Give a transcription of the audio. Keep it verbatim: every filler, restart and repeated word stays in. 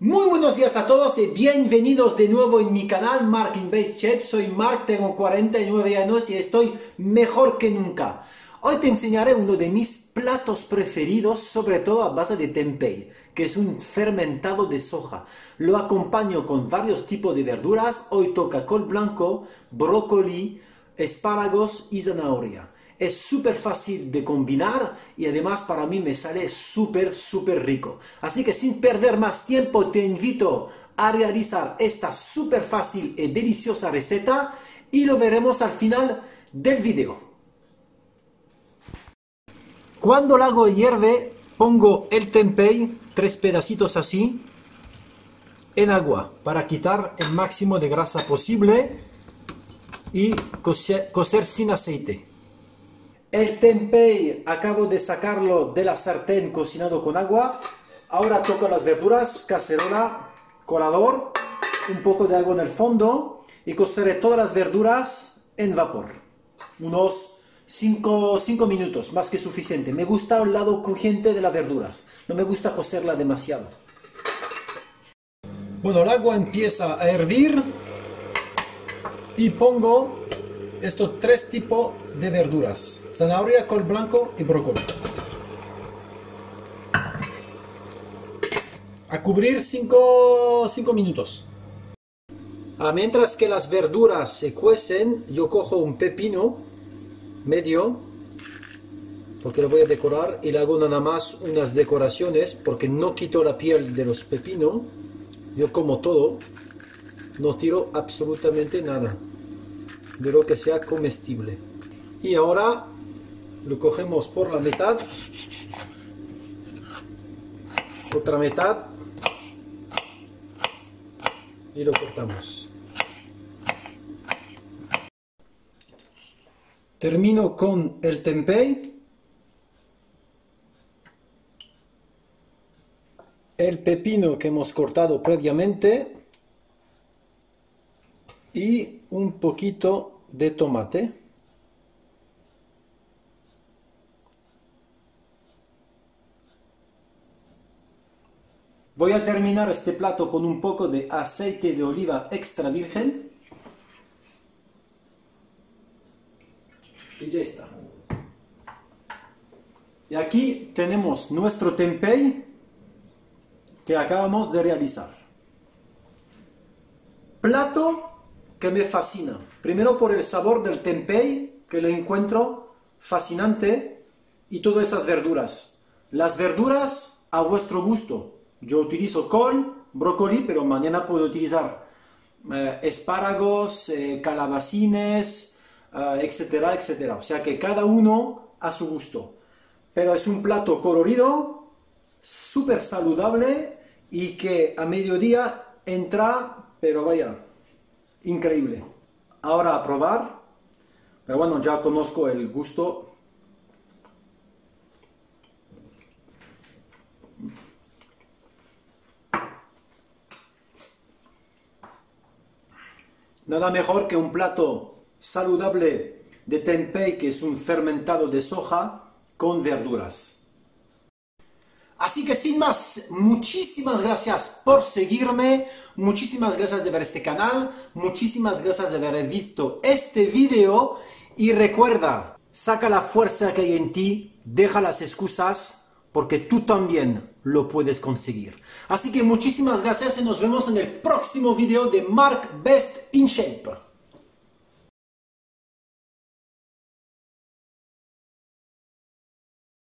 Muy buenos días a todos y bienvenidos de nuevo en mi canal Mark in Best Shape. Soy Mark, tengo cuarenta y nueve años y estoy mejor que nunca. Hoy te enseñaré uno de mis platos preferidos, sobre todo a base de tempeh, que es un fermentado de soja. Lo acompaño con varios tipos de verduras. Hoy toca col blanco, brócoli, espárragos y zanahoria. Es súper fácil de combinar y además para mí me sale súper, súper rico. Así que sin perder más tiempo te invito a realizar esta súper fácil y deliciosa receta y lo veremos al final del video. Cuando el agua hierve, pongo el tempeh, tres pedacitos así, en agua para quitar el máximo de grasa posible y cocer, cocer sin aceite. El tempeh acabo de sacarlo de la sartén cocinado con agua. Ahora toco las verduras, cacerola, colador, un poco de agua en el fondo y coceré todas las verduras en vapor. Unos cinco minutos, más que suficiente. Me gusta el lado crujiente de las verduras. No me gusta cocerla demasiado. Bueno, el agua empieza a hervir y pongo estos tres tipos de verduras: zanahoria, col blanco y brócoli. A cubrir cinco minutos. Ah, mientras que las verduras se cuecen, yo cojo un pepino medio, porque lo voy a decorar, y le hago nada más unas decoraciones, porque no quito la piel de los pepinos. Yo como todo, no tiro absolutamente nada de lo que sea comestible. Y ahora lo cogemos por la mitad, otra mitad, y lo cortamos. Termino con el tempeh, el pepino que hemos cortado previamente y un poquito de tomate. Voy a terminar este plato con un poco de aceite de oliva extra virgen. Y ya está. Y aquí tenemos nuestro tempeh que acabamos de realizar. Plato que me fascina. Primero por el sabor del tempeh, que lo encuentro fascinante, y todas esas verduras. Las verduras a vuestro gusto. Yo utilizo col, brócoli, pero mañana puedo utilizar eh, espárragos, eh, calabacines, eh, etcétera, etcétera. O sea que cada uno a su gusto. Pero es un plato colorido, súper saludable y que a mediodía entra, pero vaya, increíble. Ahora a probar. Pero bueno, ya conozco el gusto. Nada mejor que un plato saludable de tempeh, que es un fermentado de soja con verduras. Así que sin más, muchísimas gracias por seguirme, muchísimas gracias de ver este canal, muchísimas gracias de haber visto este video y recuerda, saca la fuerza que hay en ti, deja las excusas, porque tú también lo puedes conseguir. Así que muchísimas gracias y nos vemos en el próximo video de Mark Best in Shape.